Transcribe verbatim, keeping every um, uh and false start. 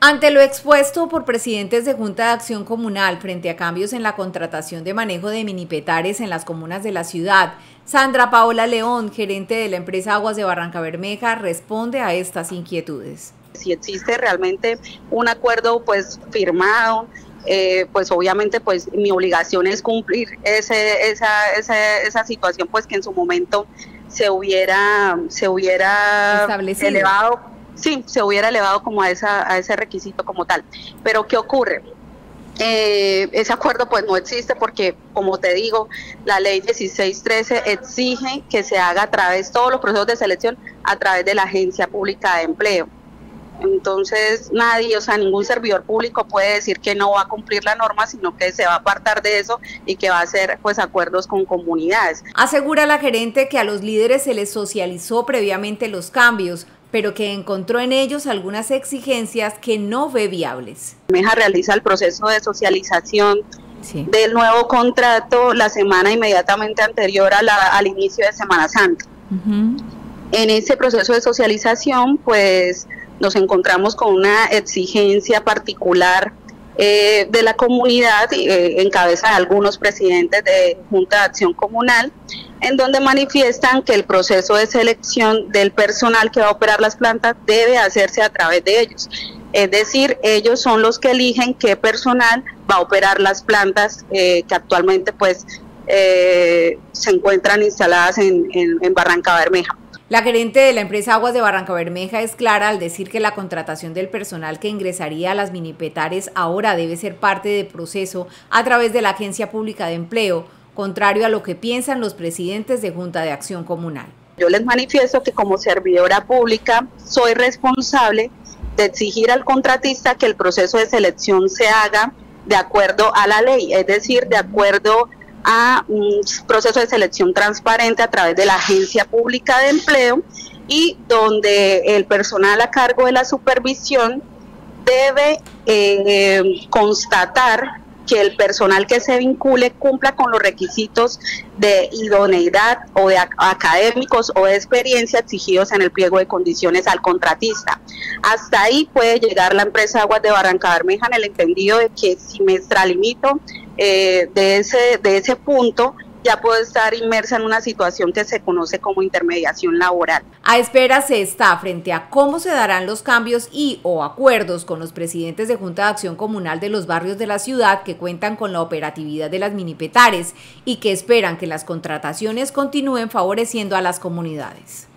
Ante lo expuesto por presidentes de Junta de Acción Comunal frente a cambios en la contratación de manejo de minipetares en las comunas de la ciudad, Sandra Paola León, gerente de la empresa Aguas de Barrancabermeja, responde a estas inquietudes. Si existe realmente un acuerdo pues firmado, eh, pues obviamente pues mi obligación es cumplir ese, esa, esa, esa situación pues que en su momento se hubiera, se hubiera establecido. elevado. Sí, se hubiera elevado como a, esa, a ese requisito como tal. Pero ¿qué ocurre? Eh, ese acuerdo pues no existe porque, como te digo, la ley dieciséis trece exige que se haga a través, todos los procesos de selección, a través de la Agencia Pública de Empleo. Entonces nadie, o sea, ningún servidor público puede decir que no va a cumplir la norma, sino que se va a apartar de eso y que va a hacer pues acuerdos con comunidades. Asegura la gerente que a los líderes se les socializó previamente los cambios, pero que encontró en ellos algunas exigencias que no ve viables. Bermeja realiza el proceso de socialización sí. del nuevo contrato la semana inmediatamente anterior a la, al inicio de Semana Santa. Uh-huh. En ese proceso de socialización, pues nos encontramos con una exigencia particular eh, de la comunidad, eh, en cabeza de algunos presidentes de Junta de Acción Comunal, en donde manifiestan que el proceso de selección del personal que va a operar las plantas debe hacerse a través de ellos. Es decir, ellos son los que eligen qué personal va a operar las plantas eh, que actualmente pues eh, se encuentran instaladas en, en, en Barrancabermeja. La gerente de la empresa Aguas de Barrancabermeja es clara al decir que la contratación del personal que ingresaría a las minipetares ahora debe ser parte del proceso a través de la Agencia Pública de Empleo, contrario a lo que piensan los presidentes de Junta de Acción Comunal. Yo les manifiesto que como servidora pública soy responsable de exigir al contratista que el proceso de selección se haga de acuerdo a la ley, es decir, de acuerdo a un proceso de selección transparente a través de la Agencia Pública de Empleo, y donde el personal a cargo de la supervisión debe eh, constatar que el personal que se vincule cumpla con los requisitos de idoneidad o de académicos o de experiencia exigidos en el pliego de condiciones al contratista. Hasta ahí puede llegar la empresa Aguas de Barrancabermeja en el entendido de que si me extralimito eh, de, ese, de ese punto, ya puedo estar inmersa en una situación que se conoce como intermediación laboral. A espera se está frente a cómo se darán los cambios y o acuerdos con los presidentes de Junta de Acción Comunal de los barrios de la ciudad que cuentan con la operatividad de las minipetares y que esperan que las contrataciones continúen favoreciendo a las comunidades.